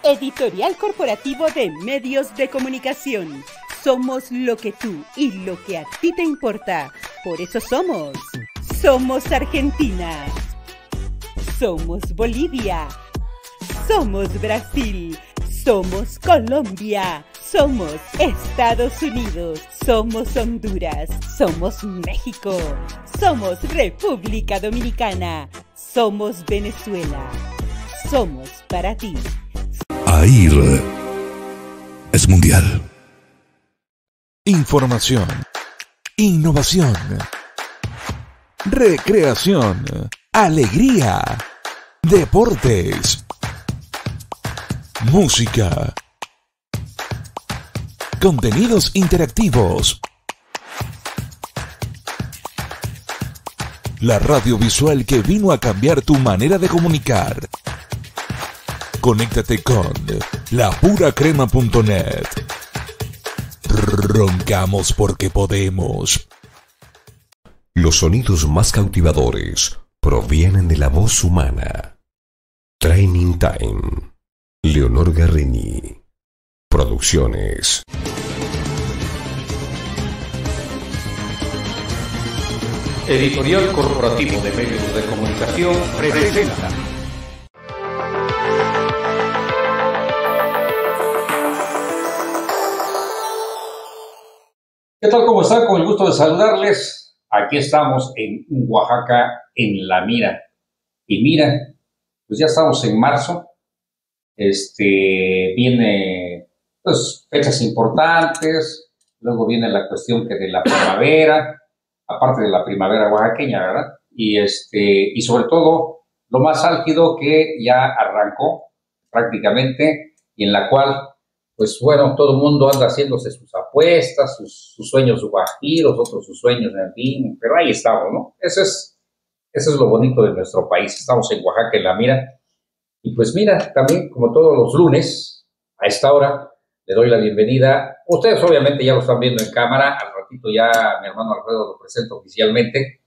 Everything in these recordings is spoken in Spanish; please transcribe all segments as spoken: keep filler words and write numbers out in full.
Editorial Corporativo de Medios de Comunicación. Somos lo que tú y lo que a ti te importa. Por eso somos. Somos Argentina. Somos Bolivia. Somos Brasil. Somos Colombia. Somos Estados Unidos. Somos Honduras. Somos México. Somos República Dominicana. Somos Venezuela. Somos para ti. AIR es mundial. Información, innovación, recreación, alegría, deportes, música, contenidos interactivos. La radio visual que vino a cambiar tu manera de comunicar. Conéctate con la pura crema punto net. Roncamos porque podemos. Los sonidos más cautivadores provienen de la voz humana. Training Time. Leonor Garrini. Producciones. Editorial Corporativo de Medios de Comunicación presenta. ¿Qué tal? ¿Cómo están? Con el gusto de saludarles. Aquí estamos en Oaxaca, en La Mira. Y mira, pues ya estamos en marzo. Este, viene, pues, fechas importantes. Luego viene la cuestión que de la primavera, aparte de la primavera oaxaqueña, ¿verdad? Y, este, y sobre todo, lo más álgido que ya arrancó prácticamente y en la cual, pues bueno, todo el mundo anda haciéndose sus apuestas, sus, sus sueños guajiros, otros sus sueños, en fin, pero ahí estamos, ¿no? Eso es, eso es lo bonito de nuestro país. Estamos en Oaxaca, en La Mira. Y pues mira, también como todos los lunes, a esta hora, le doy la bienvenida. Ustedes obviamente ya lo están viendo en cámara. Al ratito ya mi hermano Alfredo lo presenta oficialmente.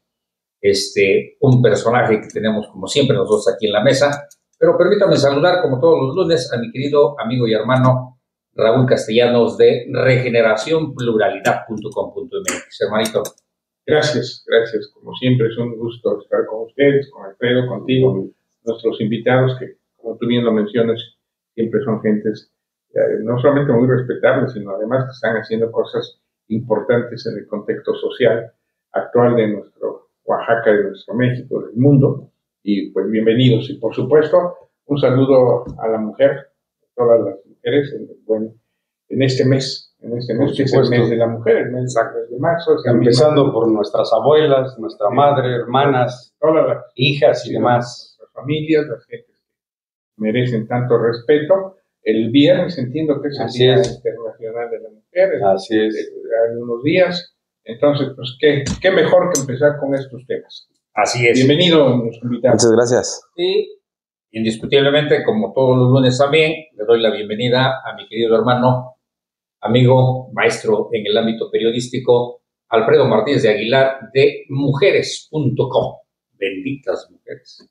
Este, un personaje que tenemos como siempre nosotros aquí en la mesa. Pero permítame saludar como todos los lunes a mi querido amigo y hermano Raúl Castellanos de regeneración pluralidad punto com punto m x. Hermanito. Gracias, gracias. Como siempre es un gusto estar con ustedes, con Alfredo, contigo, nuestros invitados que, como tú bien lo mencionas, siempre son gentes eh, no solamente muy respetables, sino además que están haciendo cosas importantes en el contexto social actual de nuestro Oaxaca, de nuestro México, del mundo. Y pues bienvenidos. Y por supuesto, un saludo a la mujer, a todas las mujeres, en, bueno, en este mes, en este mes que es el mes de la mujer, el mes de marzo. Empezando misma, por nuestras abuelas, nuestra sí, madre, hermanas, todas las hijas y demás. Las familias, las gentes que merecen tanto respeto. El viernes entiendo que es el Así Día es. Internacional de la Mujer. Así es. En unos días. Entonces, pues, ¿qué, qué mejor que empezar con estos temas? Así es. Bienvenido, nos invitamos. Muchas gracias. Y indiscutiblemente, como todos los lunes también, le doy la bienvenida a mi querido hermano, amigo, maestro en el ámbito periodístico, Alfredo Martínez de Aguilar, de mujeres punto com. Benditas mujeres.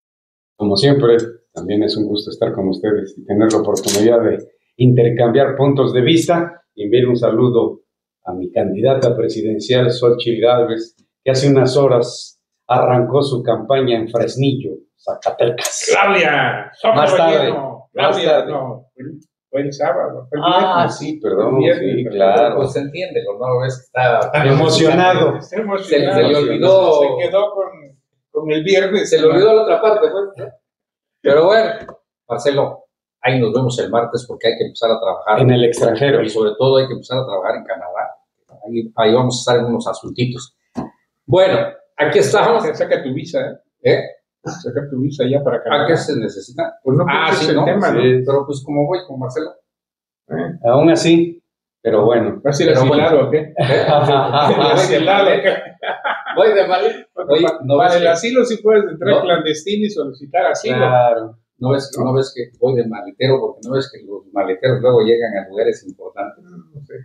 Como siempre, también es un gusto estar con ustedes y tener la oportunidad de intercambiar puntos de vista. Y enviar un saludo a mi candidata presidencial, Xóchitl Gálvez, que hace unas horas arrancó su campaña en Fresnillo, Zacatecas. ¡Claudia! Más tarde. No, Claudia, no. Fue el sábado. Fue el ah, viernes. sí, perdón. El viernes, sí, claro. Pues se entiende, ¿no? Ves que está emocionado. Está emocionado. Se, se le olvidó. Se quedó con, con el viernes. Se le olvidó la otra parte, pues. Pero bueno, Marcelo, ahí nos vemos el martes porque hay que empezar a trabajar. En el extranjero. Y sobre todo hay que empezar a trabajar en Canadá. Ahí, ahí vamos a estar en unos asuntitos. Bueno, aquí estamos. Saca tu visa, ¿eh? ¿Eh? Saca tu visa ya para Canadá. ¿A qué se necesita? Pues no, ah, sí, el no, tema, sí, ¿no? Pero pues como voy con Marcelo. ¿Eh? Aún así, pero bueno. ¿Vas a ir asilado o qué? ¿Asilado o qué? Voy de mal. Oye, no para el asilo sí puedes entrar no. clandestino y solicitar asilo. Claro. ¿No ves, ¿No? ¿No ves que voy de maletero? Porque no ves que los maleteros luego llegan a lugares importantes. No sé.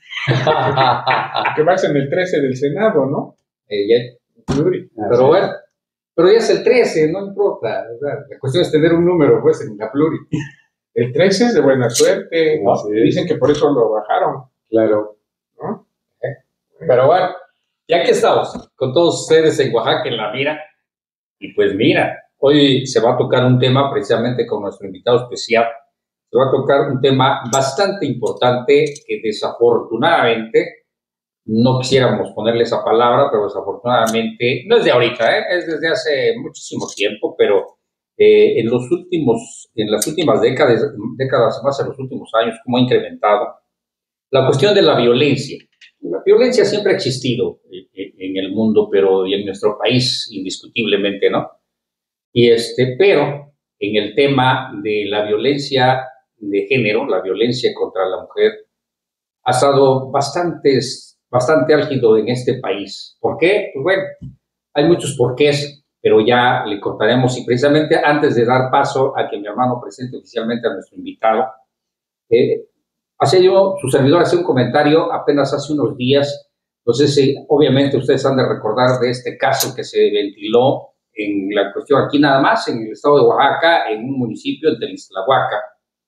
Que vas en el trece del Senado, ¿no? Eh, ya. Pluri. Pero bueno, pero ya es el trece, no importa. O sea, la cuestión es tener un número, pues, en la pluri. El trece es de buena suerte, ¿no? Sí. Dicen que por eso lo bajaron. Claro. ¿No? Pero bueno, ya que estamos con todos ustedes en Oaxaca, en la mira, y pues mira, hoy se va a tocar un tema precisamente con nuestro invitado especial. Se va a tocar un tema bastante importante que desafortunadamente, no quisiéramos ponerle esa palabra, pero desafortunadamente, no es de ahorita, ¿eh? Es desde hace muchísimo tiempo, pero eh, en los últimos, en las últimas décadas, décadas más en los últimos años, como ha incrementado la cuestión de la violencia. La violencia siempre ha existido en el mundo, pero y en nuestro país indiscutiblemente, ¿no? Y este, pero en el tema de la violencia de género, la violencia contra la mujer, ha estado bastante, bastante álgido en este país. ¿Por qué? Pues bueno, hay muchos porqués, pero ya le contaremos. Y precisamente antes de dar paso a que mi hermano presente oficialmente a nuestro invitado, eh, hace yo, su servidor, hace un comentario apenas hace unos días. Entonces, sí, obviamente ustedes han de recordar de este caso que se ventiló en la cuestión aquí nada más, en el estado de Oaxaca, en un municipio, en Telixtlahuaca,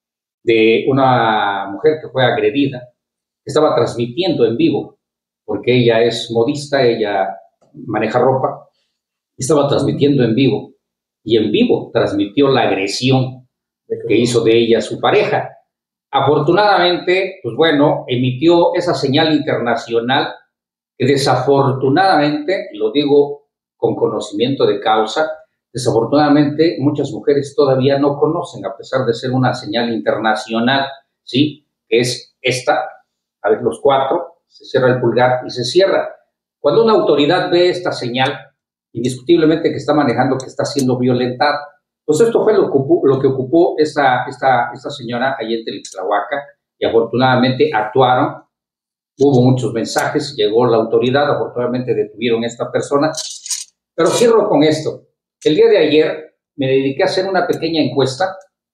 de una mujer que fue agredida, que estaba transmitiendo en vivo, porque ella es modista, ella maneja ropa, estaba transmitiendo en vivo, y en vivo transmitió la agresión que hizo de ella su pareja. Afortunadamente, pues bueno, emitió esa señal internacional que desafortunadamente, lo digo con conocimiento de causa, desafortunadamente muchas mujeres todavía no conocen, a pesar de ser una señal internacional, ¿sí? Que es esta, a ver, los cuatro, se cierra el pulgar y se cierra. Cuando una autoridad ve esta señal, indiscutiblemente que está manejando, que está siendo violentada. Pues esto fue lo que ocupó, lo que ocupó esta, esta, esta señora allí en Telixtlahuaca, y afortunadamente actuaron, hubo muchos mensajes, llegó la autoridad, afortunadamente detuvieron a esta persona. Pero cierro con esto. El día de ayer me dediqué a hacer una pequeña encuesta,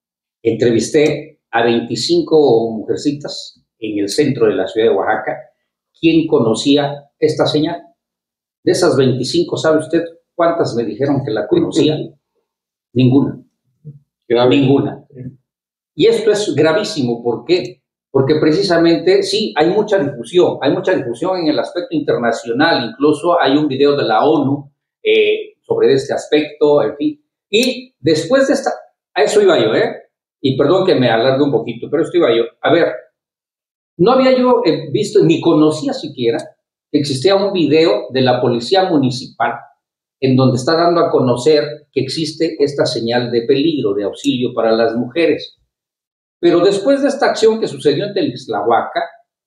entrevisté a veinticinco mujercitas en el centro de la ciudad de Oaxaca. ¿Quién conocía esta señal? De esas veinticinco, ¿sabe usted cuántas me dijeron que la conocían? Ninguna. Grave. Ninguna. Y esto es gravísimo. ¿Por qué? Porque precisamente, sí, hay mucha difusión, hay mucha difusión en el aspecto internacional, incluso hay un video de la ONU eh, sobre este aspecto, en fin. Y después de esta, a eso iba yo, ¿eh? Y perdón que me alargue un poquito, pero esto iba yo. A ver, no había yo eh, visto, ni conocía siquiera, que existía un video de la policía municipal en donde está dando a conocer que existe esta señal de peligro, de auxilio para las mujeres. Pero después de esta acción que sucedió en Telixtlahuaca,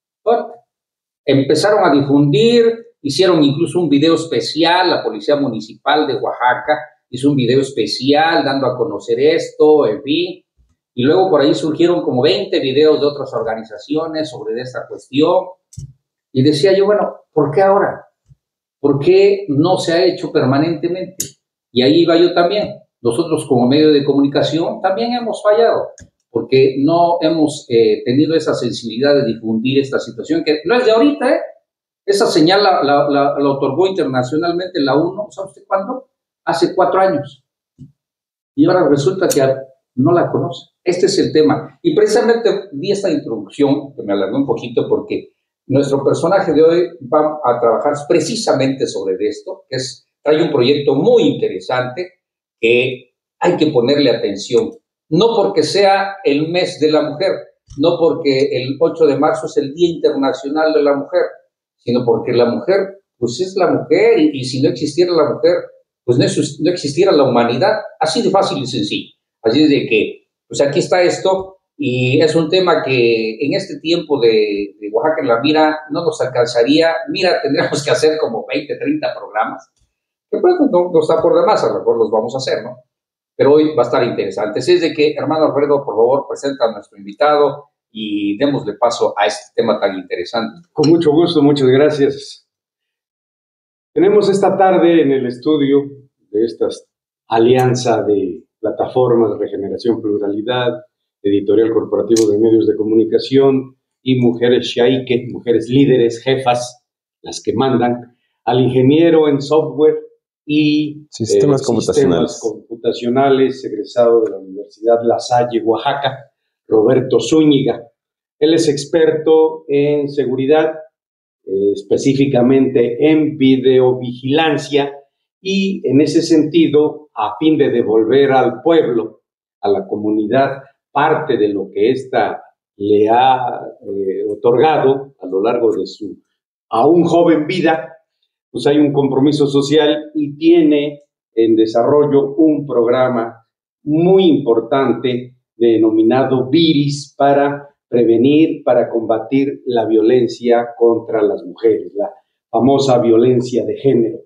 empezaron a difundir, hicieron incluso un video especial, la Policía Municipal de Oaxaca hizo un video especial dando a conocer esto, en fin, y luego por ahí surgieron como veinte videos de otras organizaciones sobre esta cuestión, y decía yo, bueno, ¿por qué ahora? ¿Por qué no se ha hecho permanentemente? Y ahí iba yo también. Nosotros como medio de comunicación también hemos fallado, porque no hemos eh, tenido esa sensibilidad de difundir esta situación, que no es de ahorita, ¿eh? Esa señal la, la, la, la otorgó internacionalmente la ONU, ¿sabe usted cuándo? Hace cuatro años. Y ahora resulta que no la conoce. Este es el tema. Y precisamente di esta introducción, que me alargó un poquito, porque nuestro personaje de hoy va a trabajar precisamente sobre esto, que es, trae un proyecto muy interesante que hay que ponerle atención. No porque sea el mes de la mujer, no porque el ocho de marzo es el Día Internacional de la Mujer, sino porque la mujer, pues es la mujer, y, y si no existiera la mujer, pues no, no existiera la humanidad. Así de fácil y sencillo. Así es de que, pues aquí está esto, y es un tema que en este tiempo de, de Oaxaca en la mira no nos alcanzaría. Mira, tendríamos que hacer como veinte, treinta programas, que pues no, no está por demás, a lo mejor los vamos a hacer, ¿no? Pero hoy va a estar interesante. Así es de que, hermano Alfredo, por favor, presenta a nuestro invitado y démosle paso a este tema tan interesante. Con mucho gusto, muchas gracias. Tenemos esta tarde en el estudio de esta alianza de plataformas Regeneración Pluralidad, Editorial Corporativo de Medios de Comunicación y Mujeres Shaique, mujeres líderes, jefas, las que mandan, al ingeniero en software y sistemas, eh, computacionales. sistemas computacionales, egresado de la Universidad La Salle, Oaxaca, Roberto Zúñiga. Él es experto en seguridad, eh, específicamente en videovigilancia, y en ese sentido, a fin de devolver al pueblo, a la comunidad, parte de lo que ésta le ha eh, otorgado a lo largo de su aún joven vida, pues hay un compromiso social y tiene en desarrollo un programa muy importante denominado VIRIS para prevenir, para combatir la violencia contra las mujeres, la famosa violencia de género,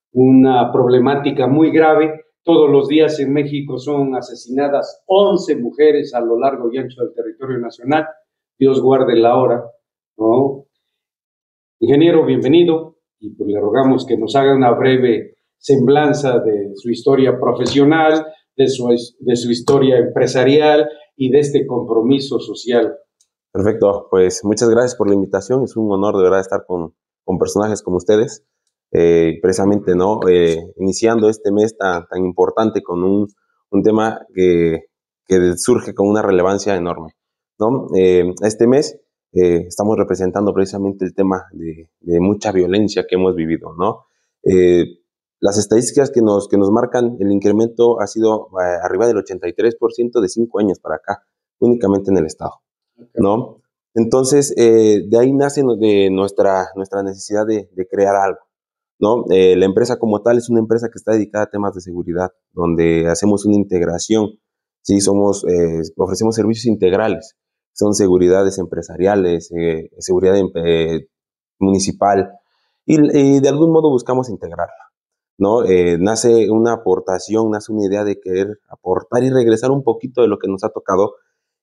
una problemática muy grave. Todos los días en México son asesinadas once mujeres a lo largo y ancho del territorio nacional. Dios guarde la hora, ¿no? Ingeniero, bienvenido, y pues le rogamos que nos haga una breve semblanza de su historia profesional, de su, de su historia empresarial y de este compromiso social. Perfecto, pues muchas gracias por la invitación. Es un honor de verdad estar con, con personajes como ustedes. Eh, precisamente, ¿no? Eh, iniciando este mes tan, tan importante con un, un tema que, que surge con una relevancia enorme, ¿no? Eh, este mes eh, estamos representando precisamente el tema de, de mucha violencia que hemos vivido, ¿no? Eh, las estadísticas que nos, que nos marcan el incremento ha sido eh, arriba del ochenta y tres por ciento de cinco años para acá, únicamente en el estado, okay, ¿no? Entonces, eh, de ahí nace de nuestra, nuestra necesidad de, de crear algo, ¿no? Eh, la empresa como tal es una empresa que está dedicada a temas de seguridad, donde hacemos una integración, ¿sí? Somos, eh, ofrecemos servicios integrales, son seguridades empresariales, eh, seguridad eh, municipal, y, y de algún modo buscamos integrarla, ¿no? Eh, nace una aportación, nace una idea de querer aportar y regresar un poquito de lo que nos ha tocado,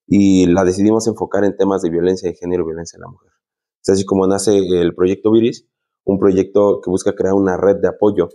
y la decidimos enfocar en temas de violencia de género y violencia de la mujer. Es así como nace el proyecto VIRIS, un proyecto que busca crear una red de apoyo,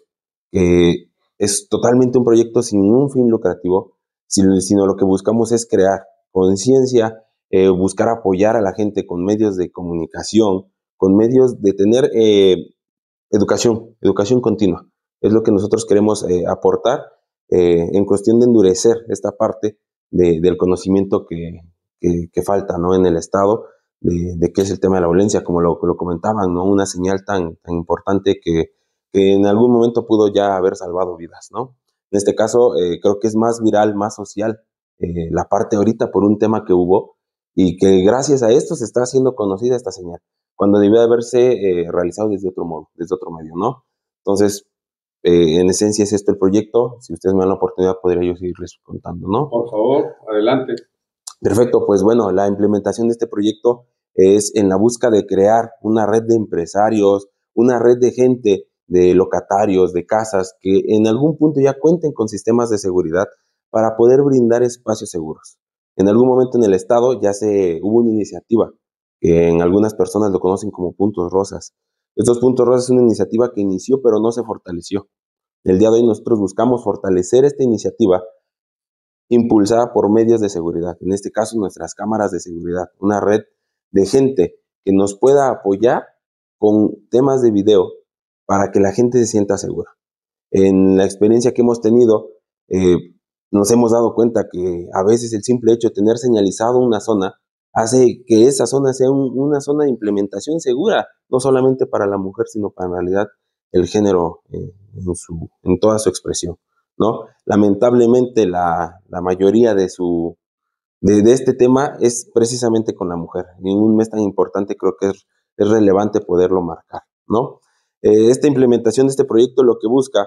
que es totalmente un proyecto sin un fin lucrativo, sino lo que buscamos es crear conciencia, eh, buscar apoyar a la gente con medios de comunicación, con medios de tener eh, educación, educación continua. Es lo que nosotros queremos eh, aportar eh, en cuestión de endurecer esta parte de, del conocimiento que, que, que falta, ¿no? En el Estado, de, de qué es el tema de la violencia, como lo, lo comentaban, ¿no? Una señal tan, tan importante que, que en algún momento pudo ya haber salvado vidas, ¿no? En este caso, eh, creo que es más viral, más social, eh, la parte ahorita por un tema que hubo, y que gracias a esto se está haciendo conocida esta señal, cuando debió haberse eh, realizado desde otro modo, desde otro medio, ¿no? Entonces, eh, en esencia es esto el proyecto. Si ustedes me dan la oportunidad, podría yo seguirles contando, ¿no? Por favor, adelante. Perfecto, pues bueno, la implementación de este proyecto es en la busca de crear una red de empresarios, una red de gente, de locatarios, de casas, que en algún punto ya cuenten con sistemas de seguridad para poder brindar espacios seguros. En algún momento en el estado ya se hubo una iniciativa, que en algunas personas lo conocen como Puntos Rosas. Estos Puntos Rosas es una iniciativa que inició pero no se fortaleció. El día de hoy nosotros buscamos fortalecer esta iniciativa impulsada por medios de seguridad, en este caso nuestras cámaras de seguridad, una red de gente que nos pueda apoyar con temas de video para que la gente se sienta segura. En la experiencia que hemos tenido, eh, nos hemos dado cuenta que a veces el simple hecho de tener señalizado una zona hace que esa zona sea un, una zona de implementación segura, no solamente para la mujer, sino para en realidad el género eh, en, su, en toda su expresión, ¿no? Lamentablemente la, la mayoría de, su, de, de este tema es precisamente con la mujer. Y en un mes tan importante creo que es, es relevante poderlo marcar, ¿no? Eh, esta implementación de este proyecto lo que busca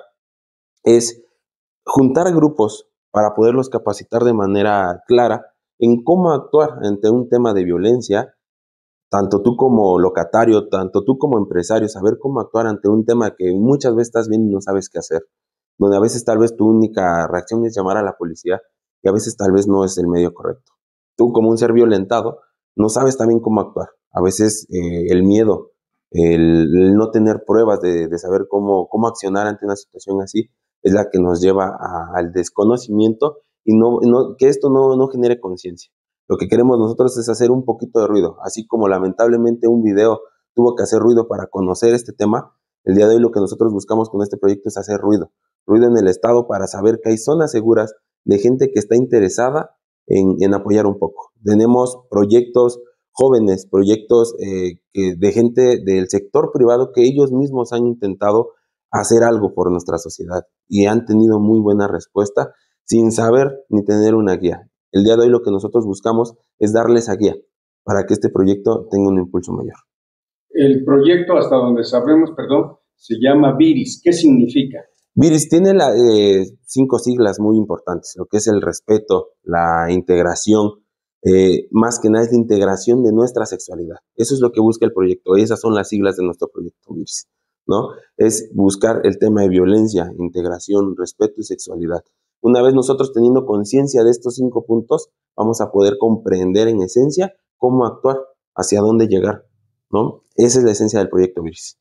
es juntar grupos para poderlos capacitar de manera clara en cómo actuar ante un tema de violencia, tanto tú como locatario, tanto tú como empresario, saber cómo actuar ante un tema que muchas veces estás viendo y no sabes qué hacer, donde a veces tal vez tu única reacción es llamar a la policía y a veces tal vez no es el medio correcto. Tú como un ser violentado no sabes también cómo actuar. A veces eh, el miedo, el, el no tener pruebas de, de saber cómo, cómo accionar ante una situación así es la que nos lleva a, al desconocimiento y no, no, que esto no, no genere conciencia. Lo que queremos nosotros es hacer un poquito de ruido, así como lamentablemente un video tuvo que hacer ruido para conocer este tema. El día de hoy lo que nosotros buscamos con este proyecto es hacer ruido, ruido en el estado para saber que hay zonas seguras de gente que está interesada en, en apoyar un poco. Tenemos proyectos jóvenes, proyectos eh, que, de gente del sector privado que ellos mismos han intentado hacer algo por nuestra sociedad y han tenido muy buena respuesta sin saber ni tener una guía. El día de hoy lo que nosotros buscamos es darles esa guía para que este proyecto tenga un impulso mayor. El proyecto, hasta donde sabemos, perdón, se llama VIRIS. ¿Qué significa? VIRIS tiene la, eh, cinco siglas muy importantes, lo que es el respeto, la integración, eh, más que nada es la integración de nuestra sexualidad. Eso es lo que busca el proyecto, esas son las siglas de nuestro proyecto VIRIS, ¿no? Es buscar el tema de violencia, integración, respeto y sexualidad. Una vez nosotros teniendo conciencia de estos cinco puntos, vamos a poder comprender en esencia cómo actuar, hacia dónde llegar, ¿no? Esa es la esencia del proyecto VIRIS.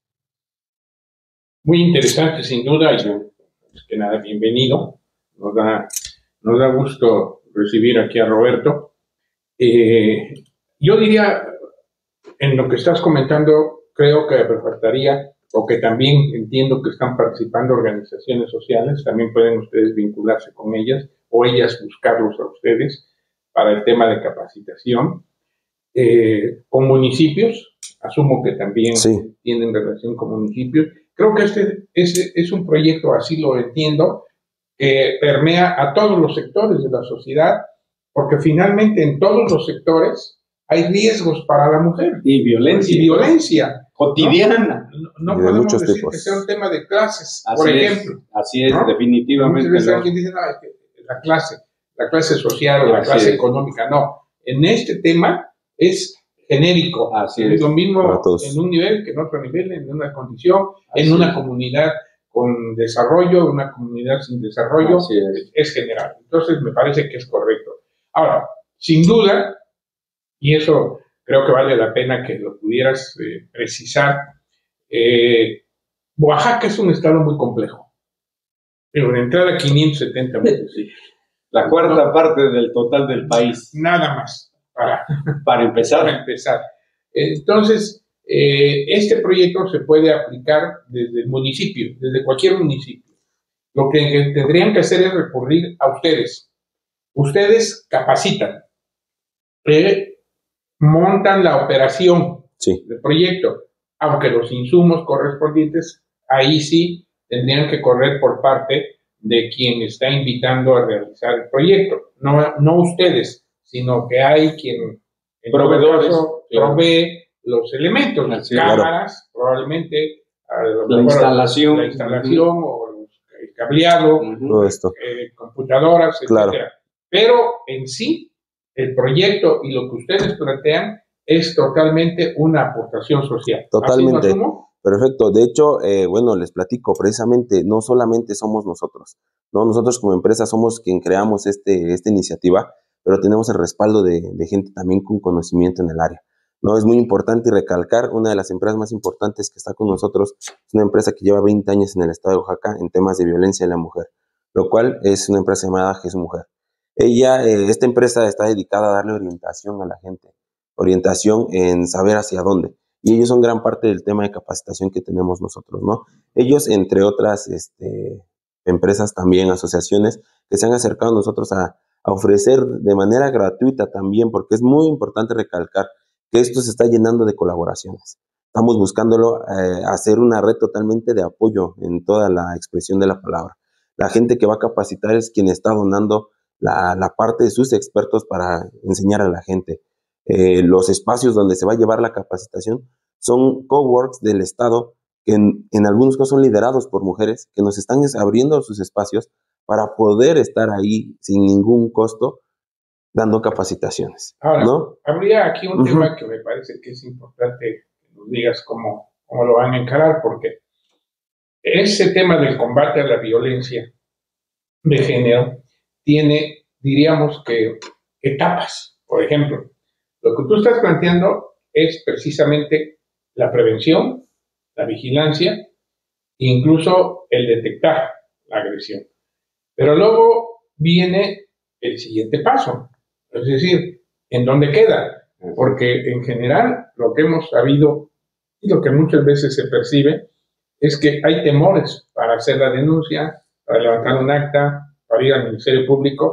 Muy interesante, sin duda, y yo, pues que nada, bienvenido. Nos da, nos da gusto recibir aquí a Roberto. Eh, yo diría, en lo que estás comentando, creo que faltaría, o que también entiendo que están participando organizaciones sociales, también pueden ustedes vincularse con ellas, o ellas buscarlos a ustedes para el tema de capacitación. Eh, con municipios, asumo que también sí tienen relación con municipios. Creo que este, este es un proyecto, así lo entiendo, que permea a todos los sectores de la sociedad, porque finalmente en todos los sectores hay riesgos para la mujer. Y violencia. Y violencia. Cotidiana. No, no, no podemos decir tipos. que sea un tema de clases, así por es, ejemplo. Así es, ¿no? definitivamente. Muchas veces alguien dice, no, es que la clase, la clase social o la así clase es. económica, no. En este tema es genérico, así es es. lo mismo en un nivel que en otro nivel, en una condición, así en una es. comunidad con desarrollo, una comunidad sin desarrollo, es. es general. Entonces me parece que es correcto. Ahora, sin duda, y eso creo que vale la pena que lo pudieras eh, precisar, eh, Oaxaca es un estado muy complejo. Pero de entrada quinientos setenta municipios. La cuarta no, parte del total del país. Nada más. Para, para empezar. Para empezar. Entonces, eh, este proyecto se puede aplicar desde el municipio, desde cualquier municipio. Lo que tendrían que hacer es recurrir a ustedes. Ustedes capacitan, eh, montan la operación sí. del proyecto, aunque los insumos correspondientes, ahí sí tendrían que correr por parte de quien está invitando a realizar el proyecto. No, no ustedes, sino que hay quien en proveedores caso, claro. provee los elementos, las sí, cámaras, claro. probablemente a lo la, mejor instalación, la instalación uh-huh. o el cableado, uh-huh. todo esto. Eh, computadoras, claro. etcétera. Pero en sí, el proyecto y lo que ustedes plantean es totalmente una aportación social. Totalmente. ¿Así lo asumo? Perfecto. De hecho, eh, bueno, les platico, precisamente, no solamente somos nosotros, ¿no? Nosotros como empresa somos quien creamos este, esta iniciativa, pero tenemos el respaldo de, de gente también con conocimiento en el área, ¿no? Es muy importante recalcar, una de las empresas más importantes que está con nosotros es una empresa que lleva veinte años en el estado de Oaxaca en temas de violencia de la mujer, lo cual es una empresa llamada Jesús Mujer. Ella, eh, esta empresa está dedicada a darle orientación a la gente, orientación en saber hacia dónde. Y ellos son gran parte del tema de capacitación que tenemos nosotros, ¿no? Ellos, entre otras este, empresas también, asociaciones, que se han acercado a nosotros a, a ofrecer de manera gratuita también, porque es muy importante recalcar que esto se está llenando de colaboraciones. Estamos buscándolo eh, hacer una red totalmente de apoyo en toda la expresión de la palabra. La gente que va a capacitar es quien está donando la, la parte de sus expertos para enseñar a la gente. Eh, los espacios donde se va a llevar la capacitación son coworks del Estado que en, en algunos casos son liderados por mujeres que nos están abriendo sus espacios para poder estar ahí sin ningún costo dando capacitaciones. Ahora, ¿no? habría aquí un uh-huh. tema que me parece que es importante que nos digas cómo, cómo lo van a encarar, porque ese tema del combate a la violencia de género tiene, diríamos que, etapas. Por ejemplo, lo que tú estás planteando es precisamente la prevención, la vigilancia e incluso el detectar la agresión. Pero luego viene el siguiente paso, es decir, ¿en dónde queda? Porque en general lo que hemos sabido y lo que muchas veces se percibe es que hay temores para hacer la denuncia, para levantar un acta, para ir al Ministerio Público,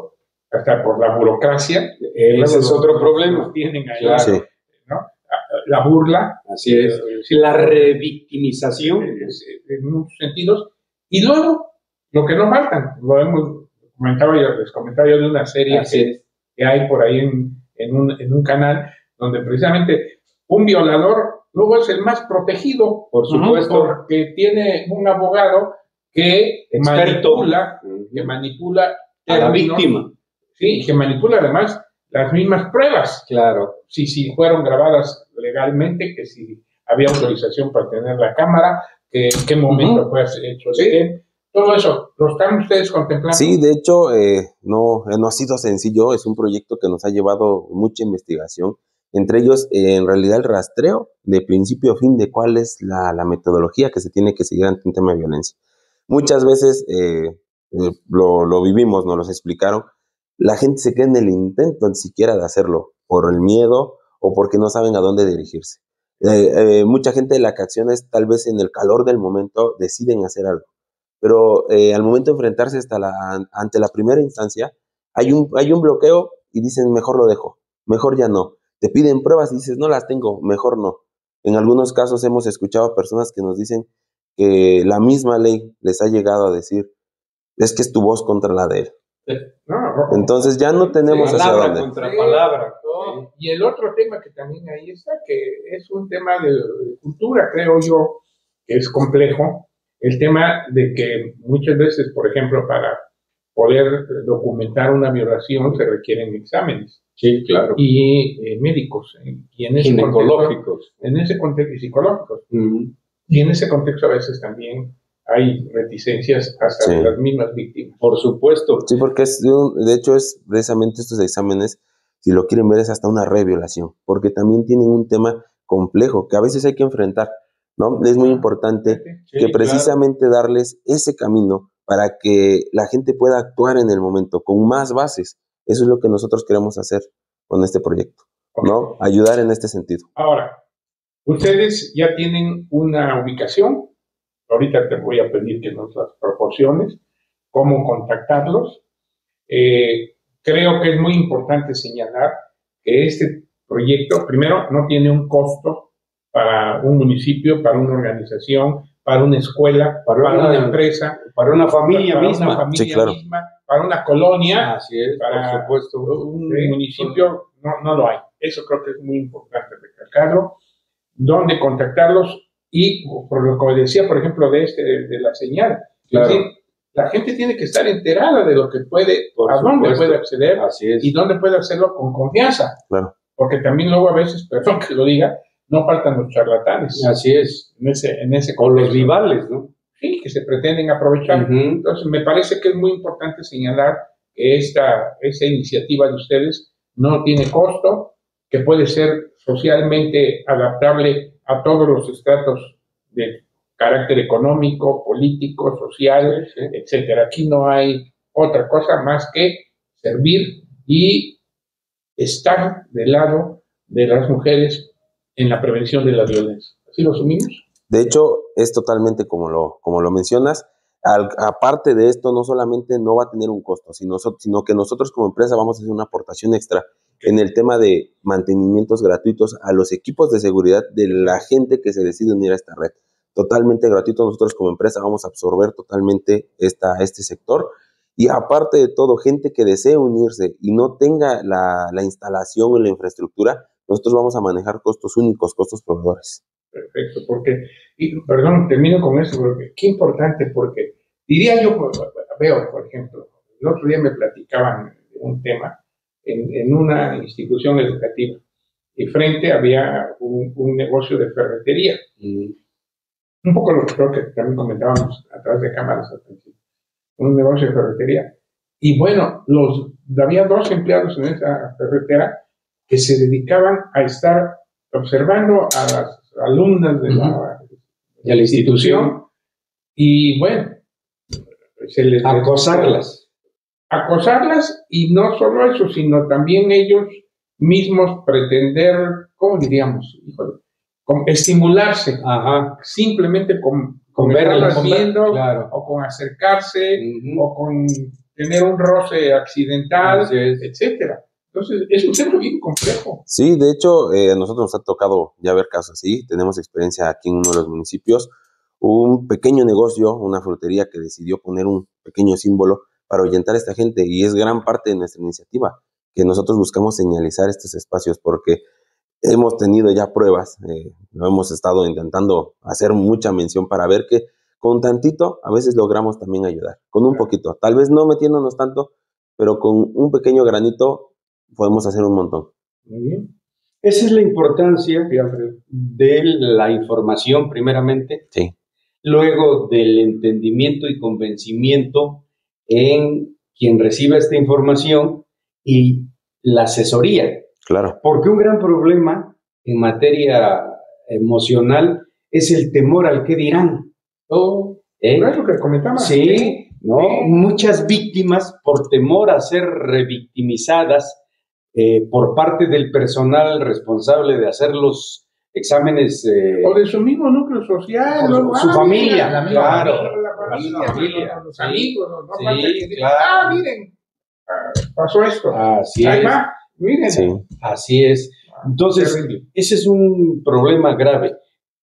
hasta por la burocracia. Ese es otro problema. Tienen ahí, Claro. Sí. ¿no? La burla. Así es. Eh, La revictimización. en muchos sentidos. Y luego, lo que no faltan, lo hemos comentado yo, les comentaba yo de una serie que, que hay por ahí en, en, un, en un canal, donde precisamente un violador luego es el más protegido, Por supuesto. porque tiene un abogado que Experto. manipula, que manipula A la términos, víctima. sí, que manipula además las mismas pruebas. Claro. Si, si fueron grabadas legalmente, que si había autorización para tener la cámara, que en qué momento Uh-huh. fue hecho el scan. Todo eso, ¿lo están ustedes contemplando? Sí, de hecho, eh, no, eh, no ha sido sencillo, es un proyecto que nos ha llevado mucha investigación, entre ellos, eh, en realidad, el rastreo de principio a fin de cuál es la, la metodología que se tiene que seguir ante un tema de violencia. Muchas veces eh, eh, lo, lo vivimos, nos los explicaron, la gente se queda en el intento ni siquiera de hacerlo, por el miedo o porque no saben a dónde dirigirse. Eh, eh, mucha gente de la que acciona es tal vez en el calor del momento deciden hacer algo, pero eh, al momento de enfrentarse hasta la, ante la primera instancia, hay un, hay un bloqueo y dicen, mejor lo dejo, mejor ya no. Te piden pruebas y dices, no las tengo, mejor no. En algunos casos hemos escuchado a personas que nos dicen que la misma ley les ha llegado a decir, es que es tu voz contra la de él. No, no, Entonces ya no tenemos hacia Palabra dónde. contra Sí. palabra. no. Y el otro tema que también ahí está, que es un tema de, de cultura, creo yo, que es complejo, el tema de que muchas veces, por ejemplo, para poder documentar una violación se requieren exámenes. Sí, claro. Y eh, médicos, eh, y en ese Ginecológicos. contexto, en ese contexto, y psicológicos, Uh-huh. y en ese contexto a veces también hay reticencias hasta Sí. de las mismas víctimas. Por supuesto. Sí, porque es de, un- de hecho es precisamente estos exámenes, si lo quieren ver, es hasta una reviolación, porque también tienen un tema complejo que a veces hay que enfrentar, ¿no? Es muy importante Sí, que precisamente darles ese camino para que la gente pueda actuar en el momento con más bases. Eso es lo que nosotros queremos hacer con este proyecto, ¿no? Ayudar en este sentido. Ahora, ustedes ya tienen una ubicación. Ahorita te voy a pedir que nos las proporciones, cómo contactarlos. Eh, creo que es muy importante señalar que este proyecto, primero, no tiene un costo para un municipio, para una organización, para una escuela, para, Para una, una- empresa, Para una familia para misma. una familia Sí, claro. misma, para una colonia. Así es, para por supuesto. un Sí. municipio no, no lo hay. Eso creo que es muy importante recalcarlo. ¿Dónde contactarlos? Y por lo que decía, por ejemplo, de, este, de la señal. Claro. Es decir, la gente tiene que estar enterada de lo que puede, Por a dónde supuesto. puede acceder Así es. y dónde puede hacerlo con confianza. Claro. Porque también luego a veces, perdón que lo diga, no faltan los charlatanes Así es. en ese, en ese O los contexto. vivales, ¿no? Sí, que se pretenden aprovechar. Ujú. Entonces, me parece que es muy importante señalar que esta, esta iniciativa de ustedes no tiene costo, que puede ser socialmente adaptable a todos los estratos de carácter económico, político, social, Sí, sí. etcétera. Aquí no hay otra cosa más que servir y estar del lado de las mujeres en la prevención de la violencia. ¿Así lo asumimos? De hecho, es totalmente como lo, como lo mencionas. Al- aparte de esto, no solamente no va a tener un costo, sino, so- sino que nosotros como empresa vamos a hacer una aportación extra en el tema de mantenimientos gratuitos a los equipos de seguridad de la gente que se decide unir a esta red. Totalmente gratuito, nosotros como empresa vamos a absorber totalmente esta, este sector. Y aparte de todo, gente que desee unirse y no tenga la, la instalación o la infraestructura, nosotros vamos a manejar costos únicos, costos proveedores. Perfecto, porque, y perdón, termino con eso, porque qué importante, porque diría yo, pues, veo, por ejemplo, el otro día me platicaban de un tema en, en una institución educativa, y frente había un, un negocio de ferretería, un poco lo que creo que también comentábamos a través de cámaras al principio, un negocio de ferretería, y bueno, los, había dos empleados en esa ferretera que se dedicaban a estar observando a las alumnas de la, de la institución y bueno, se les Acosarlas. acosarlas y no solo eso, sino también ellos mismos pretender, ¿cómo diríamos? Híjole, con estimularse, Ajá. simplemente con, Con con verlas, estarlas con ver- viendo claro. o con acercarse Ujú. o con tener un roce accidental, es. etcétera. Entonces, es un tema bien complejo. Sí, de hecho, eh, a nosotros nos ha tocado ya ver casos así. Tenemos experiencia aquí en uno de los municipios. Un pequeño negocio, una frutería que decidió poner un pequeño símbolo para ahuyentar a esta gente, y es gran parte de nuestra iniciativa, que nosotros buscamos señalizar estos espacios porque hemos tenido ya pruebas, eh, lo hemos estado intentando hacer mucha mención para ver que con tantito a veces logramos también ayudar, con un poquito, tal vez no metiéndonos tanto, pero con un pequeño granito podemos hacer un montón. Muy bien. Esa es la importancia de la información primeramente, sí. Luego del entendimiento y convencimiento en quien recibe esta información y la asesoría. Claro. Porque un gran problema en materia emocional es el temor al qué dirán. Oh, ¿Eh? Es lo que comentaba. Sí, ¿sí? ¿no? Sí. Muchas víctimas, por temor a ser revictimizadas eh, por parte del personal responsable de hacer los exámenes. Eh, o de su mismo núcleo social. Su, ¿no? su ah, familia, mira, la claro. Familia, la familia, familia, los sí, amigos, no, no sí, falta que diga, claro. ah, miren, pasó esto. Así Ahí es. va, miren. Sí. Así es. Entonces, Terrible. ese es un problema grave.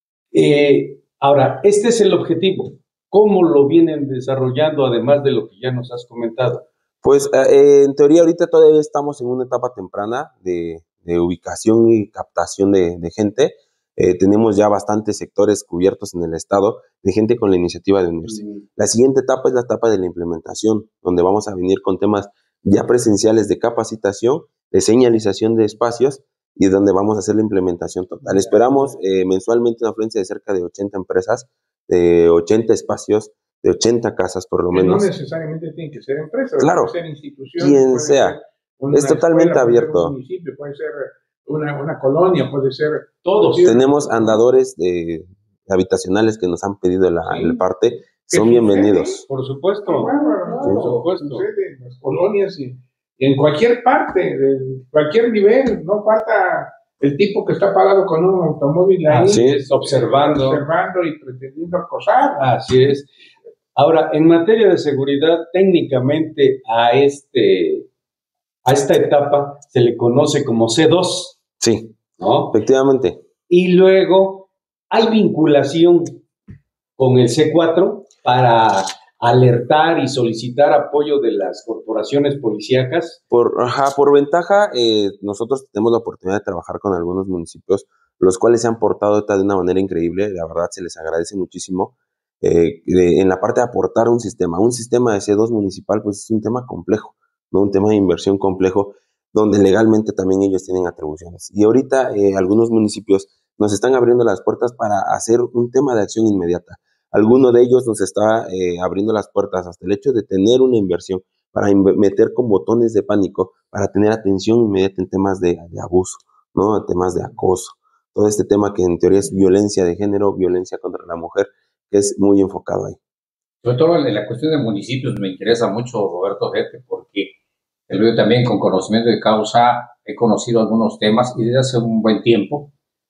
Eh, ahora, este es el objetivo. ¿Cómo lo vienen desarrollando, además de lo que ya nos has comentado? Pues eh, en teoría ahorita todavía estamos en una etapa temprana de, de ubicación y captación de, de gente. Eh, tenemos ya bastantes sectores cubiertos en el estado de gente con la iniciativa de unirse. Mm. La siguiente etapa es la etapa de la implementación, donde vamos a venir con temas ya presenciales de capacitación, de señalización de espacios y donde vamos a hacer la implementación total. Esperamos eh, mensualmente una afluencia de cerca de ochenta empresas, de ochenta espacios, de ochenta casas por lo que menos. No necesariamente tienen que ser empresas, claro, puede ser instituciones, quien puede sea. Ser una es totalmente escuela, abierto. Puede ser un municipio, puede ser una, una colonia, puede ser todos. Puede ser, Tenemos andadores de, habitacionales que nos han pedido la, sí. la parte, son bienvenidos. Sucede? Por supuesto. Ah, bueno, no, sí, por supuesto. Sucede en las colonias y, y en cualquier parte, de cualquier nivel, no falta el tipo que está parado con un automóvil ahí. Así es, observando. Observando y pretendiendo acosar. Así es. Ahora, en materia de seguridad, técnicamente a, este, a esta etapa se le conoce como C dos. Sí, ¿no? Efectivamente. Y luego hay vinculación con el C cuatro para alertar y solicitar apoyo de las corporaciones policíacas. Por, ajá, por ventaja, eh, nosotros tenemos la oportunidad de trabajar con algunos municipios, los cuales se han portado de una manera increíble, la verdad se les agradece muchísimo. Eh, de, en la parte de aportar un sistema, un sistema de C dos municipal, pues es un tema complejo, ¿no? Un tema de inversión complejo, donde legalmente también ellos tienen atribuciones. Y ahorita eh, algunos municipios nos están abriendo las puertas para hacer un tema de acción inmediata. Alguno de ellos nos está eh, abriendo las puertas hasta el hecho de tener una inversión para in- meter con botones de pánico, para tener atención inmediata en temas de, de abuso, ¿no? En temas de acoso. Todo este tema que en teoría es violencia de género, violencia contra la mujer, que es muy enfocado ahí. Sobre todo en la cuestión de municipios me interesa mucho, Roberto Gete, porque yo también con conocimiento de causa he conocido algunos temas y desde hace un buen tiempo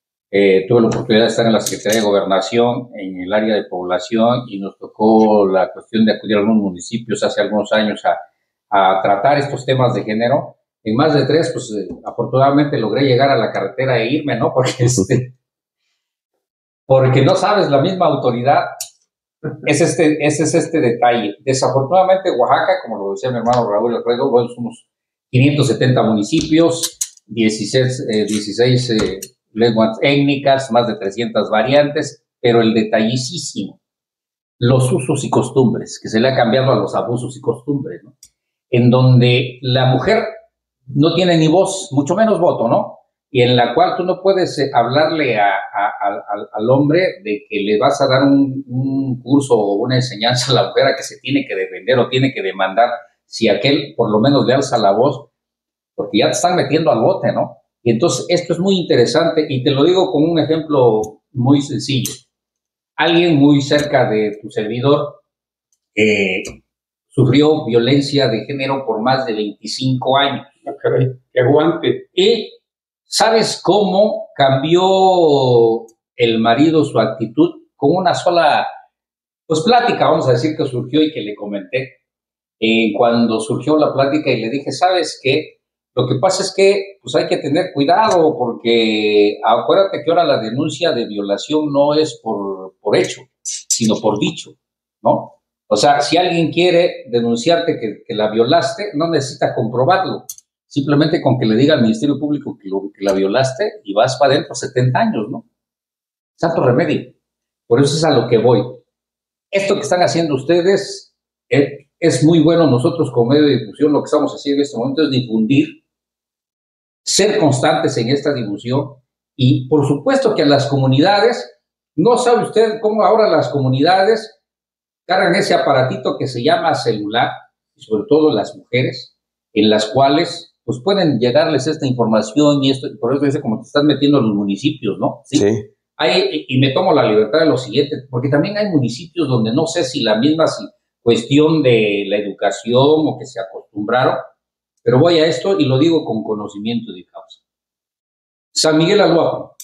eh, tuve la oportunidad de estar en la Secretaría de Gobernación en el área de población y nos tocó la cuestión de acudir a algunos municipios hace algunos años a, a tratar estos temas de género. En más de tres, pues eh, afortunadamente logré llegar a la carretera e irme, ¿no? Porque este... Porque no sabes, la misma autoridad, es este, ese es este detalle. Desafortunadamente, Oaxaca, como lo decía mi hermano Raúl Alfredo, bueno, somos quinientos setenta municipios, dieciséis, eh, dieciséis eh, lenguas étnicas, más de trescientas variantes, pero el detallicísimo, los usos y costumbres, que se le ha cambiado a los abusos y costumbres, ¿no? En donde la mujer no tiene ni voz, mucho menos voto, ¿no? Y en la cual tú no puedes eh, hablarle a, a, a, al hombre de que le vas a dar un, un curso o una enseñanza a la mujer a que se tiene que defender o tiene que demandar si aquel por lo menos le alza la voz, porque ya te están metiendo al bote, ¿no? Y entonces esto es muy interesante y te lo digo con un ejemplo muy sencillo. Alguien muy cerca de tu servidor eh, sufrió violencia de género por más de veinticinco años. Ah, caray, que aguante. Y ¿sabes cómo cambió el marido su actitud? Con una sola, pues plática, vamos a decir, que surgió y que le comenté. eh, cuando surgió la plática y le dije, ¿sabes qué? Lo que pasa es que pues hay que tener cuidado porque acuérdate que ahora la denuncia de violación no es por, por hecho, sino por dicho, ¿no? O sea, si alguien quiere denunciarte que, que la violaste, no necesita comprobarlo. Simplemente con que le diga al Ministerio Público que, lo, que la violaste y vas para adentro setenta años, ¿no? Santo remedio. Por eso es a lo que voy. Esto que están haciendo ustedes eh, es muy bueno. Nosotros como medio de difusión lo que estamos haciendo en este momento es difundir, ser constantes en esta difusión y por supuesto que a las comunidades, no sabe usted cómo ahora las comunidades cargan ese aparatito que se llama celular, y sobre todo las mujeres, en las cuales pues pueden llegarles esta información y esto, por eso dice como te estás metiendo en los municipios, ¿no? Sí. sí. Hay, y me tomo la libertad de lo siguiente, porque también hay municipios donde no sé si la misma si, cuestión de la educación o que se acostumbraron, pero voy a esto y lo digo con conocimiento de causa. San Miguel Aluapo.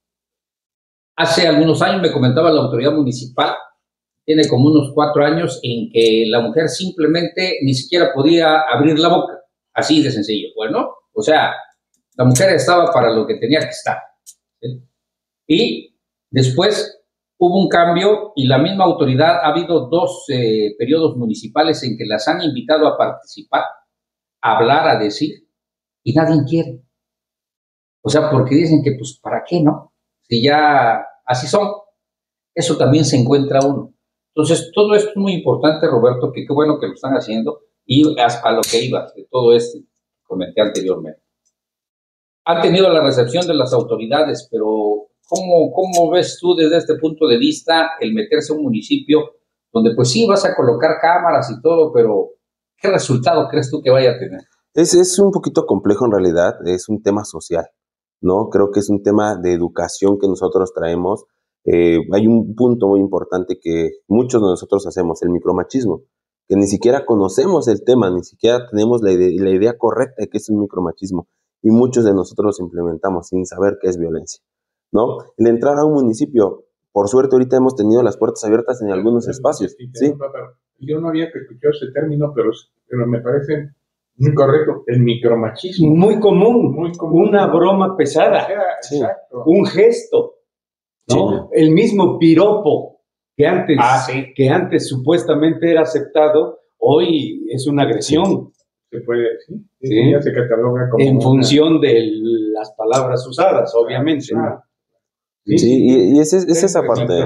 Hace algunos años me comentaba la autoridad municipal, tiene como unos cuatro años, en que la mujer simplemente ni siquiera podía abrir la boca, así de sencillo. Bueno, o sea, la mujer estaba para lo que tenía que estar, ¿sí? Y después hubo un cambio y la misma autoridad, ha habido dos eh, periodos municipales en que las han invitado a participar, a hablar, a decir, y nadie quiere. O sea, porque dicen que, pues, ¿para qué, no? Si ya así son. Eso también se encuentra uno. Entonces, todo esto es muy importante, Roberto, que qué bueno que lo están haciendo, y a lo que iba de todo esto que comenté anteriormente. Han tenido la recepción de las autoridades, pero ¿cómo, cómo ves tú desde este punto de vista el meterse a un municipio donde pues sí vas a colocar cámaras y todo, pero ¿qué resultado crees tú que vaya a tener? Es, es un poquito complejo en realidad, es un tema social, ¿no? Creo que es un tema de educación que nosotros traemos. Eh, hay un punto muy importante que muchos de nosotros hacemos, el micromachismo, que ni siquiera conocemos el tema, ni siquiera tenemos la idea, la idea correcta de qué es un micromachismo, y muchos de nosotros lo implementamos sin saber qué es violencia, ¿no? El entrar a un municipio, por suerte ahorita hemos tenido las puertas abiertas en algunos espacios, ¿sí? Yo no había escuchado ese término, pero, pero me parece muy correcto, el micromachismo. Muy común, muy común. Una broma pesada, sí. Exacto. Un gesto, ¿no? Sí. El mismo piropo que antes, ah, sí. que antes supuestamente era aceptado, hoy es una agresión. Se puede decir, sí, sí. Ya se cataloga como en función una... de las palabras usadas, obviamente, ¿no? Ah. Sí, sí, y, y es, es, es esa parte.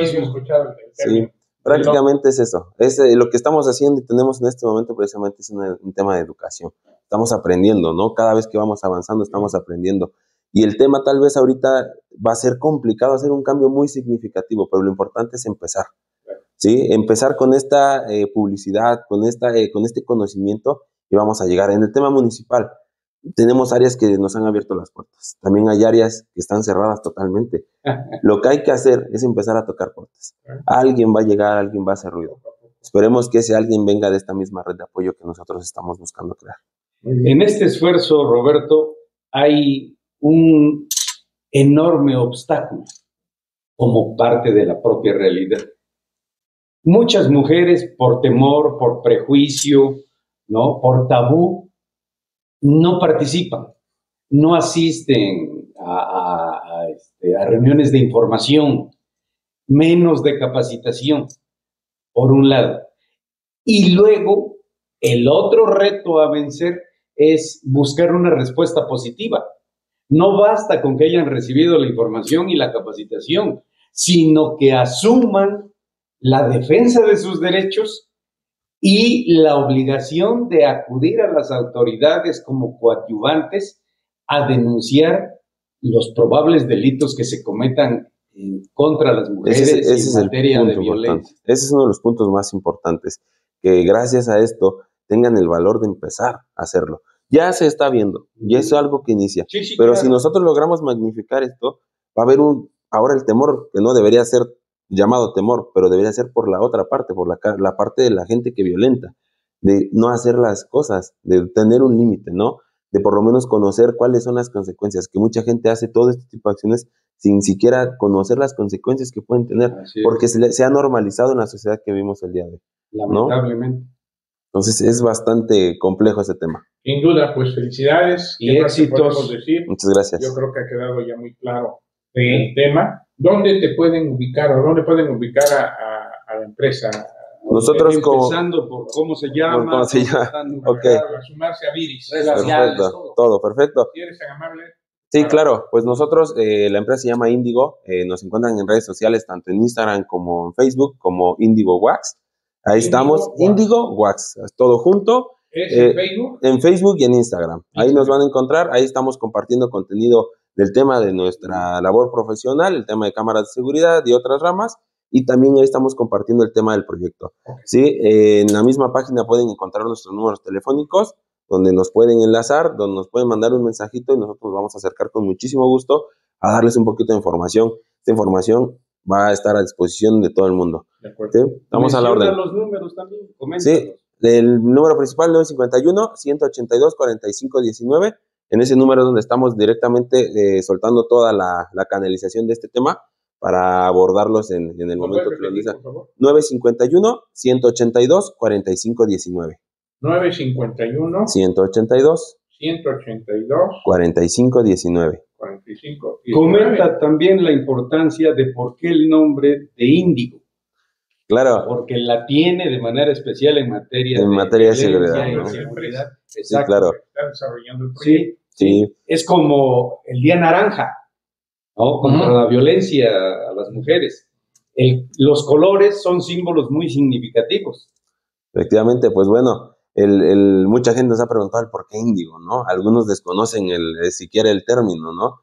Sí, prácticamente es eso. Es eh, lo que estamos haciendo y tenemos en este momento precisamente es un, un tema de educación. Estamos aprendiendo, ¿no? Cada vez que vamos avanzando estamos aprendiendo. Y el tema tal vez ahorita va a ser complicado hacer un cambio muy significativo, pero lo importante es empezar, ¿sí? Empezar con esta eh, publicidad, con, esta, eh, con este conocimiento y vamos a llegar. En el tema municipal, tenemos áreas que nos han abierto las puertas. También hay áreas que están cerradas totalmente. Lo que hay que hacer es empezar a tocar puertas. Alguien va a llegar, alguien va a hacer ruido. Esperemos que ese alguien venga de esta misma red de apoyo que nosotros estamos buscando crear. En este esfuerzo, Roberto, hay un enorme obstáculo como parte de la propia realidad. Muchas mujeres, por temor, por prejuicio, ¿no? Por tabú, no participan, no asisten a, a, a, este, a reuniones de información, menos de capacitación, por un lado. Y luego, el otro reto a vencer es buscar una respuesta positiva. No basta con que hayan recibido la información y la capacitación, sino que asuman la defensa de sus derechos y la obligación de acudir a las autoridades como coadyuvantes a denunciar los probables delitos que se cometan contra las mujeres ese, ese en materia de violencia. Importante. Ese es uno de los puntos más importantes, que gracias a esto tengan el valor de empezar a hacerlo. Ya se está viendo, ya es algo que inicia, sí, sí, pero claro. Si nosotros logramos magnificar esto, va a haber un, ahora el temor, que no debería ser llamado temor, pero debería ser por la otra parte, por la, la parte de la gente que violenta, de no hacer las cosas, de tener un límite, ¿no? De por lo menos conocer cuáles son las consecuencias, que mucha gente hace todo este tipo de acciones sin siquiera conocer las consecuencias que pueden tener, porque se, se ha normalizado en la sociedad que vivimos el día de hoy, ¿no? Lamentablemente. Entonces es bastante complejo ese tema. Sin duda, pues felicidades y éxitos. Decir? Muchas gracias. Yo creo que ha quedado ya muy claro el tema. ¿Dónde te pueden ubicar o dónde pueden ubicar a, a, a la empresa? Nosotros como... Empezando por cómo se llama. ¿Cómo se llama? Okay. Para sumarse a Viris. Perfecto, todo. todo, perfecto. ¿Quieres tan amable? Sí, para... claro. Pues nosotros, eh, la empresa se llama Indigo. Eh, nos encuentran en redes sociales, tanto en Instagram como en Facebook, como Indigo Wax. Ahí Indigo estamos. Wax. Indigo Wax. Todo junto. ¿Es eh, en Facebook? En Facebook y en Instagram. Ahí sí, nos van a encontrar. Ahí estamos compartiendo contenido del tema de nuestra labor profesional, el tema de cámaras de seguridad y otras ramas. Y también ahí estamos compartiendo el tema del proyecto. Okay. ¿Sí? Eh, en la misma página pueden encontrar nuestros números telefónicos, donde nos pueden enlazar, donde nos pueden mandar un mensajito y nosotros nos vamos a acercar con muchísimo gusto a darles un poquito de información. Esta información va a estar a disposición de todo el mundo. De acuerdo. ¿Sí? Estamos a la orden. Los números también, sí, el número principal nueve cincuenta y uno, ciento ochenta y dos, cuarenta y cinco diecinueve. En ese número es donde estamos directamente eh, soltando toda la, la canalización de este tema para abordarlos en, en el momento que lo diga. nueve cincuenta y uno, ciento ochenta y dos, cuarenta y cinco diecinueve. nueve cincuenta y uno, ciento ochenta y dos, ciento ochenta y dos, cuarenta y cinco diecinueve. cuarenta y cinco, comenta también la importancia de por qué el nombre de Índigo. Claro. Porque la tiene de manera especial en materia en de materia de seguridad, y ¿no? seguridad. Sí, claro. Está desarrollando el proyecto. Sí, sí. Es como el Día Naranja, ¿no? Contra uh-huh. la violencia a las mujeres. El, los colores son símbolos muy significativos. Efectivamente, pues bueno, el, el, mucha gente nos ha preguntado el por qué índigo, ¿no? Algunos desconocen el, el, siquiera el término, ¿no?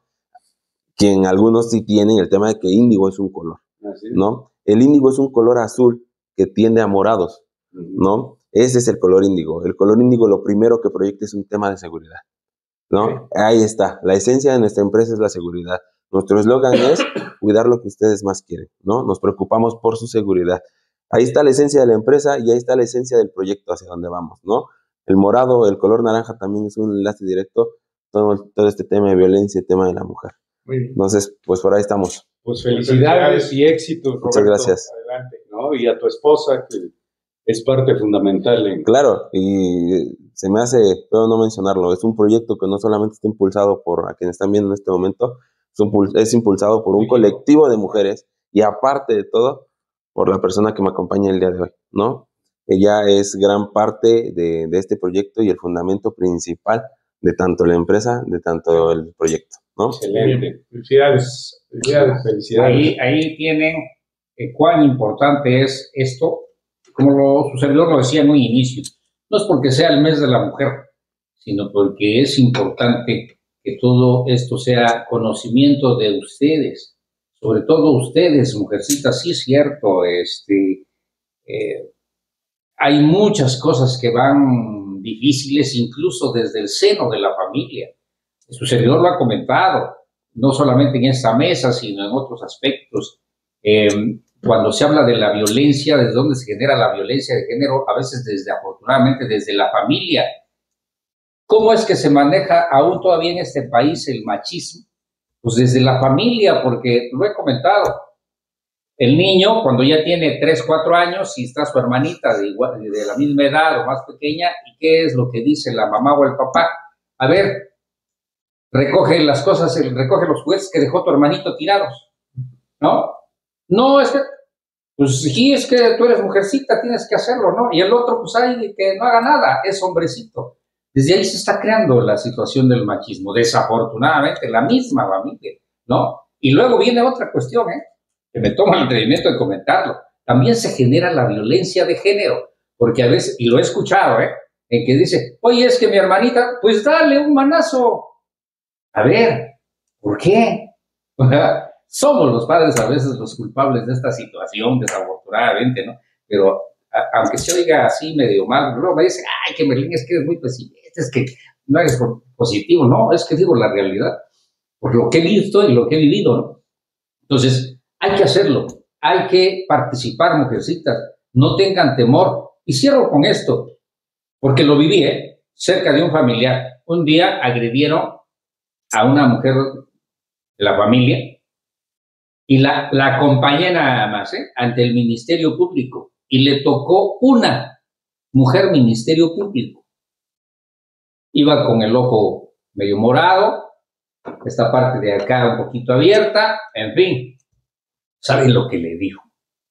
Quien algunos sí tienen el tema de que índigo es un color, Así es. ¿no? El índigo es un color azul que tiende a morados, uh-huh. ¿no? Ese es el color índigo. El color índigo lo primero que proyecta es un tema de seguridad, ¿no? Okay. Ahí está. La esencia de nuestra empresa es la seguridad. Nuestro eslogan es cuidar lo que ustedes más quieren, ¿no? Nos preocupamos por su seguridad. Ahí está la esencia de la empresa y ahí está la esencia del proyecto hacia donde vamos, ¿no? El morado, el color naranja también es un enlace directo todo, todo este tema de violencia, el tema de la mujer. Muy bien. Entonces, pues por ahí estamos. Pues felicidades y éxitos, Roberto. Muchas gracias. Adelante, ¿no? Y a tu esposa, que es parte fundamental. En... Claro, y se me hace feo no mencionarlo. Es un proyecto que no solamente está impulsado por a quienes están viendo en este momento, es, un, es impulsado por un colectivo de mujeres y aparte de todo, por la persona que me acompaña el día de hoy, ¿no? Ella es gran parte de, de este proyecto y el fundamento principal de tanto la empresa, de tanto el proyecto, ¿no? Excelente. Felicidades. Felicidades. Felicidades. Ahí, ahí tienen eh, cuán importante es esto. Como lo, su servidor lo decía en un inicio, no es porque sea el mes de la mujer, sino porque es importante que todo esto sea conocimiento de ustedes, sobre todo ustedes, mujercitas. Sí es cierto, este, eh, hay muchas cosas que van difíciles, incluso desde el seno de la familia. Su servidor lo ha comentado, no solamente en esta mesa, sino en otros aspectos. Eh, cuando se habla de la violencia, ¿desde dónde se genera la violencia de género? A veces desde, afortunadamente, desde la familia. ¿Cómo es que se maneja aún todavía en este país el machismo? Pues desde la familia, porque lo he comentado. El niño, cuando ya tiene tres, cuatro años, y está su hermanita de, igual, de la misma edad o más pequeña, ¿y qué es lo que dice la mamá o el papá? A ver, recoge las cosas, recoge los juguetes que dejó tu hermanito tirados, ¿no? No, es que, pues sí, es que tú eres mujercita, tienes que hacerlo, ¿no? Y el otro, pues hay que no haga nada, es hombrecito. Desde ahí se está creando la situación del machismo, desafortunadamente, la misma familia, ¿no? Y luego viene otra cuestión, ¿eh? Que me tomo el atrevimiento de comentarlo. También se genera la violencia de género, porque a veces, y lo he escuchado, ¿eh? En que dice, oye, es que mi hermanita, pues dale un manazo. A ver, ¿por qué? Somos los padres a veces los culpables de esta situación, desafortunadamente, ¿no? Pero a, aunque se oiga así medio mal, luego me dice, ay, que Merlín, es que eres muy pesimista, es que no eres positivo, no, es que digo la realidad, por lo que he visto y lo que he vivido, ¿no? Entonces, hay que hacerlo, hay que participar, mujercitas, no tengan temor. Y cierro con esto, porque lo viví, ¿eh? Cerca de un familiar. Un día agredieron a una mujer de la familia y la, la acompañé nada más, ¿eh? Ante el Ministerio Público y le tocó una mujer Ministerio Público. Iba con el ojo medio morado, esta parte de acá un poquito abierta, en fin. ¿Saben lo que le dijo?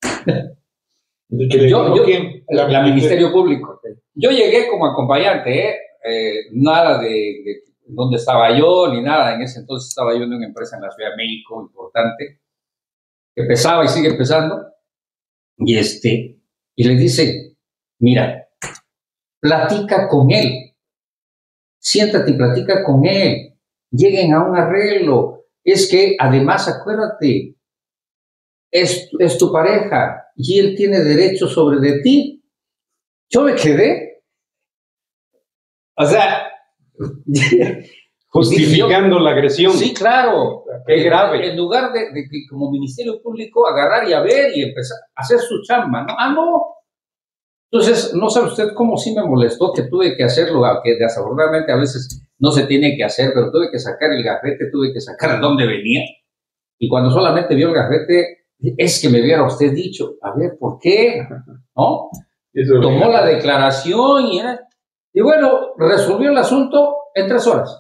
yo, yo, la, la Ministerio Público. Yo llegué como acompañante, ¿eh? Eh, nada de, de dónde estaba yo, ni nada. En ese entonces estaba yo en una empresa en la Ciudad de México, importante, que pesaba y sigue pesando. Y, este, y le dice, mira, platica con él. Siéntate y platica con él. Lleguen a un arreglo. Es que, además, acuérdate, es, es tu pareja y él tiene derecho sobre de ti. Yo me quedé. O sea, justificando yo, la agresión. Sí, claro. Qué grave. En lugar de, de que como Ministerio Público agarrar y a ver y empezar a hacer su chamba, ¿no? Ah, no. Entonces, no sabe usted cómo sí me molestó que tuve que hacerlo, que desafortunadamente a veces no se tiene que hacer, pero tuve que sacar el gafete, tuve que sacar de dónde venía. Y cuando solamente vio el gafete, es que me hubiera usted dicho, a ver, ¿por qué? ¿No? Eso tomó la declaración y, y bueno, resolvió el asunto en tres horas.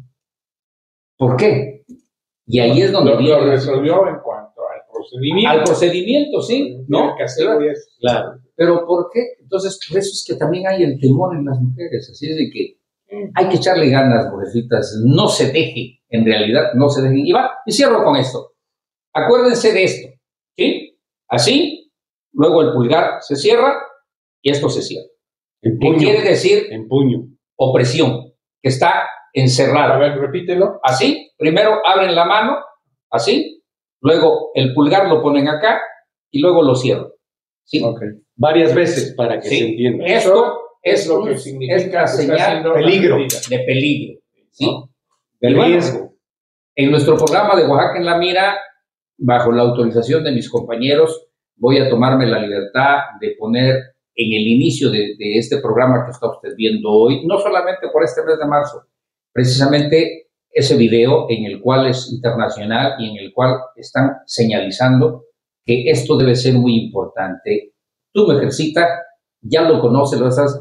¿Por qué? Y ahí es donde... Lo, lo resolvió en cuanto al procedimiento. Al procedimiento, sí, ¿no? Que hacerlo es, claro. ¿Pero por qué? Entonces, por eso es que también hay el temor en las mujeres, así es de que hay que echarle ganas, mujercitas, no se deje, en realidad, no se dejen. Y va, y cierro con esto. Acuérdense de esto, ¿sí? Así, luego el pulgar se cierra y esto se cierra. En puño, ¿Qué quiere decir? En puño. Opresión, que está encerrado. A ver, repítelo. Así, primero abren la mano, así, luego el pulgar lo ponen acá y luego lo cierran. ¿Sí? Okay. Varias veces para que sí. se entienda. Esto es lo un, que significa es señal peligro. de peligro. ¿Sí? ¿No? De y riesgo. Bueno, en nuestro programa de Oaxaca en la Mira, bajo la autorización de mis compañeros, voy a tomarme la libertad de poner en el inicio de, de este programa que está usted viendo hoy, no solamente por este mes de marzo, precisamente ese video en el cual es internacional y en el cual están señalizando que esto debe ser muy importante. Tu mujercita ya lo conoce, lo estás,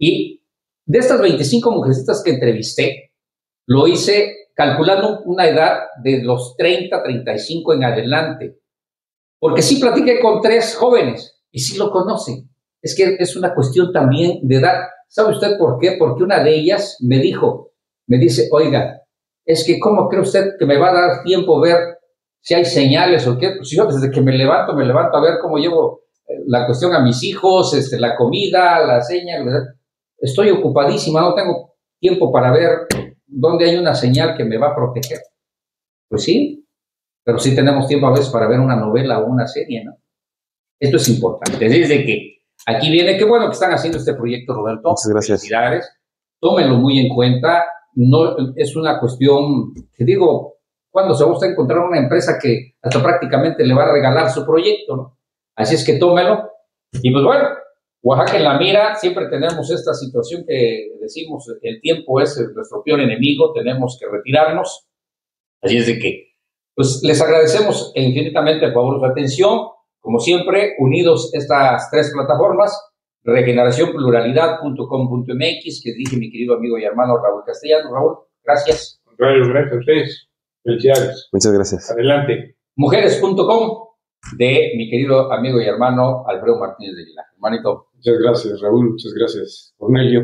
y de estas veinticinco mujercitas que entrevisté, lo hice calculando una edad de los treinta, treinta y cinco en adelante, porque sí platiqué con tres jóvenes y sí lo conocen. Es que es una cuestión también de edad. ¿Sabe usted por qué? Porque una de ellas me dijo, me dice, oiga, es que ¿cómo cree usted que me va a dar tiempo ver si hay señales o qué? Pues yo desde que me levanto, me levanto a ver cómo llevo la cuestión a mis hijos, este, la comida, la señal. Estoy ocupadísima, no tengo tiempo para ver dónde hay una señal que me va a proteger. Pues sí, pero sí tenemos tiempo a veces para ver una novela o una serie, ¿no? Esto es importante. Desde que aquí viene, qué bueno que están haciendo este proyecto, Roberto. Muchas gracias. Felicidades. Tómenlo muy en cuenta. No es una cuestión, que digo, cuando se gusta encontrar una empresa que hasta prácticamente le va a regalar su proyecto, ¿no? Así es que tómelo. Y pues bueno, Oaxaca en la Mira, siempre tenemos esta situación que decimos, el tiempo es nuestro peor enemigo, tenemos que retirarnos. Así es de que, pues les agradecemos infinitamente el favor de su atención. Como siempre, unidos estas tres plataformas, regeneración pluralidad punto com punto m x, que dirige mi querido amigo y hermano Raúl Castellano. Raúl, gracias. Gracias a ustedes. Felicidades. Muchas gracias. Adelante. Mujeres punto com, de mi querido amigo y hermano Alfredo Martínez de Aguilar. Hermanito. Muchas gracias, Raúl. Muchas gracias, Cornelio.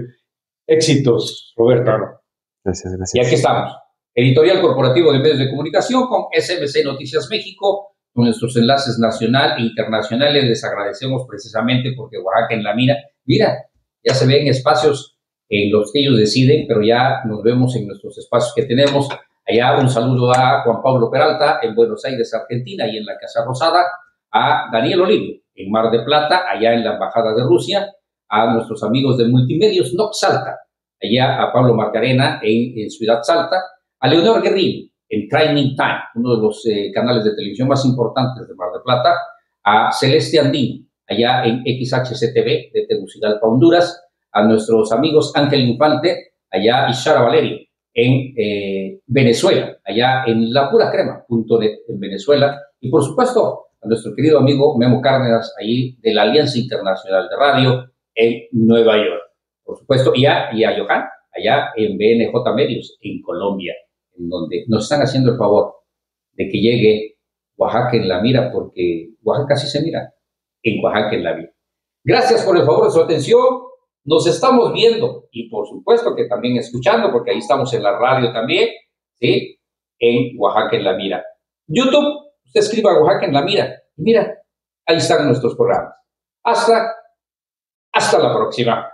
Éxitos, Roberto. Gracias, gracias. Y aquí estamos. Editorial Corporativo de Medios de Comunicación con S M C Noticias México, con nuestros enlaces nacional e internacionales. Les agradecemos precisamente porque Oaxaca en la Mira, mira, ya se ven espacios en los que ellos deciden, pero ya nos vemos en nuestros espacios que tenemos. Allá un saludo a Juan Pablo Peralta en Buenos Aires, Argentina, y en la Casa Rosada, a Daniel Olivio en Mar de Plata, allá en la Embajada de Rusia, a nuestros amigos de Multimedios Nox Salta, allá a Pablo Marcarena en, en Ciudad Salta, a Leonor Guerrillo en Training Time, uno de los eh, canales de televisión más importantes de Mar de Plata, a Celeste Andino, allá en X H C T V de Tegucigalpa, Honduras, a nuestros amigos Ángel Infante, allá, y Sara Valerio en eh, Venezuela, allá en la pura crema punto net en Venezuela, y por supuesto a nuestro querido amigo Memo Cárdenas, ahí de la Alianza Internacional de Radio, en Nueva York. Por supuesto, y a, y a Johan, allá en B N J Medios, en Colombia, en donde nos están haciendo el favor de que llegue Oaxaca en la mira, porque Oaxaca sí se mira, en Oaxaca en la mira. Gracias por el favor de su atención, nos estamos viendo, y por supuesto que también escuchando, porque ahí estamos en la radio también, ¿sí? En Oaxaca en la mira. YouTube, usted escriba Oaxaca en la mira, y mira, ahí están nuestros programas. Hasta, hasta la próxima.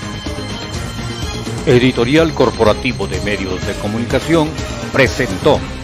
Editorial Corporativo de Medios de Comunicación presentó